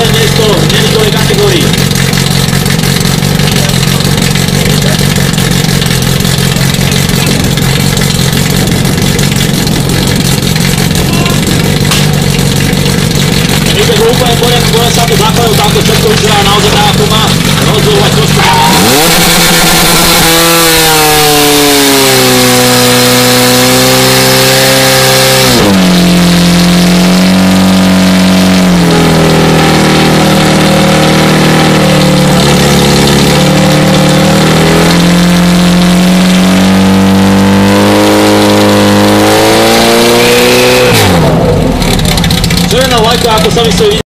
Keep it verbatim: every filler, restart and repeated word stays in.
jeden miesto v nevikovej kategórii. Víte, že úplne v poriadku, poviem sa to základom, táto všetko vyzerá naozaj tak, ako má rozdielovať trošku. Červená vlajka, ako sa mi stojí.